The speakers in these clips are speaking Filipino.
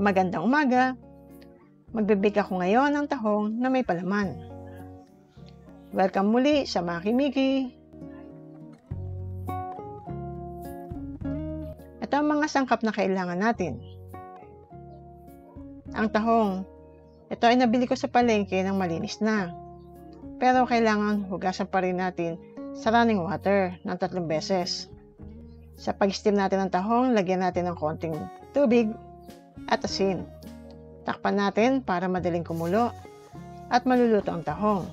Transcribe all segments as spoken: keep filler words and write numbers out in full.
Magandang umaga! Magbibake ako ngayon ng tahong na may palaman. Welcome muli sa Maki Miki! Ito ang mga sangkap na kailangan natin. Ang tahong. Ito ay nabili ko sa palengke ng malinis na. Pero kailangan hugasan pa rin natin sa running water ng tatlong beses. Sa pag-steam natin ng tahong, lagyan natin ng konting tubig at asin. Takpan natin para madaling kumulo at maluluto ang tahong.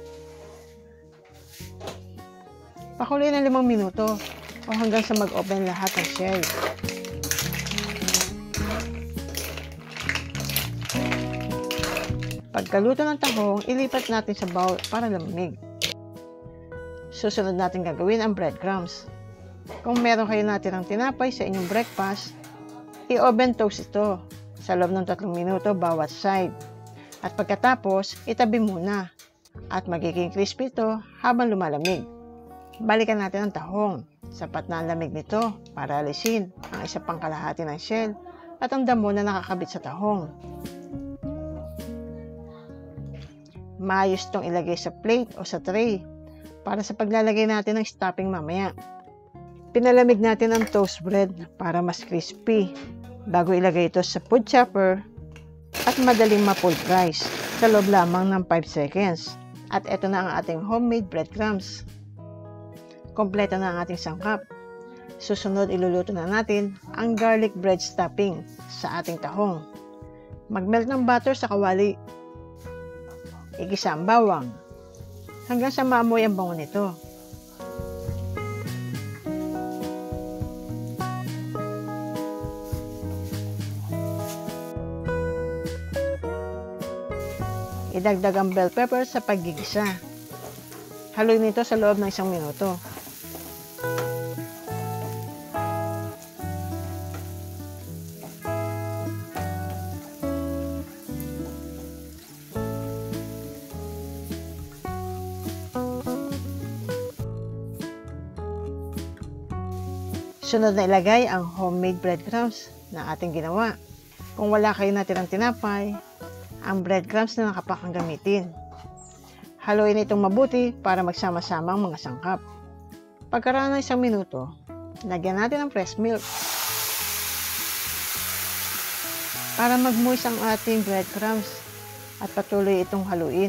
Pakuluin ng limang minuto o hanggang sa mag-open lahat ng shell. Pagkaluto ng tahong, ilipat natin sa bowl para lamig. Susunod natin gagawin ang breadcrumbs. Kung meron kayo natirang tinapay sa inyong breakfast, i-oven toast ito sa loob ng tatlong minuto bawat side. At pagkatapos, itabi muna at magiging crispy ito habang lumalamig. Balikan natin ang tahong. Sapat na ang lamig nito para alisin ang isa pang kalahati ng shell at ang damo na nakakabit sa tahong. Maayos itong ilagay sa plate o sa tray para sa paglalagay natin ng stuffing mamaya. Pinalamig natin ang toast bread para mas crispy bago ilagay ito sa food chopper at madaling ma-pulverize sa loob lamang ng five seconds. At ito na ang ating homemade breadcrumbs. Kompleto na ang ating sangkap. Susunod, iluluto na natin ang garlic bread stuffing sa ating tahong. Mag-melt ng butter sa kawali. Igisa ang bawang hanggang sa maamoy ang bango nito. Idagdag ang bell pepper sa paggigisa. Haluin ito sa loob ng isang minuto. Sunod na ilagay ang homemade breadcrumbs na ating ginawa. Kung wala kayo natirang tinapay, ang breadcrumbs na nakapak ang gamitin. Haluin itong mabuti para magsama-sama ang mga sangkap. Pagkaraan ng isang minuto, lagyan natin ng fresh milk para mag-moist ang ating breadcrumbs at patuloy itong haluin.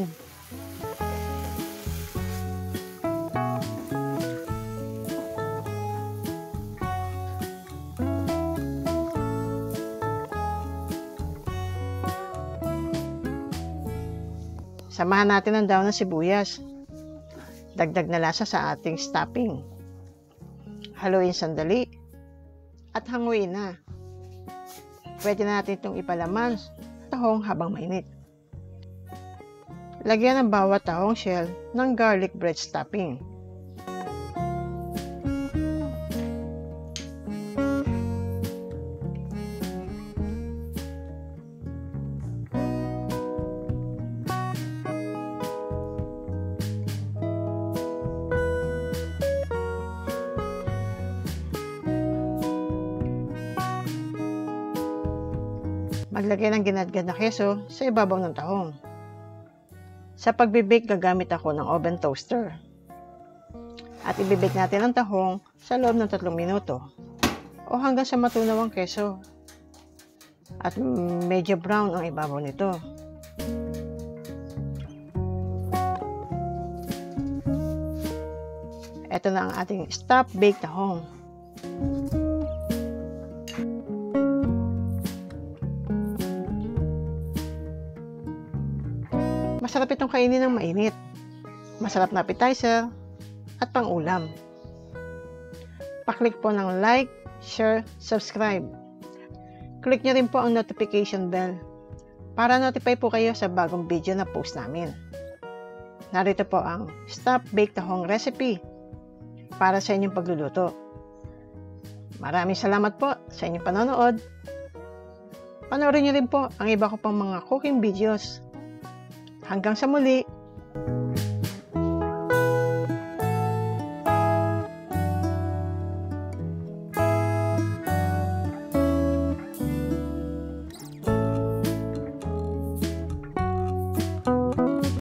Samahan natin ang daon ng sibuyas. Dagdag na lasa sa ating stuffing. Haluin sandali at hanguin na. Pwede na natin itong ipalaman tahong habang mainit. Lagyan ng bawat tahong shell ng garlic bread stuffing. Maglagay ng ginadgad na keso sa ibabaw ng tahong. Sa pagbibake, gagamit ako ng oven toaster. At ibibake natin ang tahong sa loob ng tatlong minuto o hanggang sa matunaw ang keso at medyo brown ang ibabaw nito. Ito na ang ating stuffed baked tahong. Masarap itong kainin ng mainit. Masarap na appetizer at pang-ulam. Paklik po ng like, share, subscribe. Click nyo rin po ang notification bell para notify po kayo sa bagong video na post namin. Narito po ang stuffed baked tahong recipe para sa inyong pagluluto. Maraming salamat po sa inyong panonood. Panoorin nyo rin po ang iba ko pang mga cooking videos. Hanggang sa muli!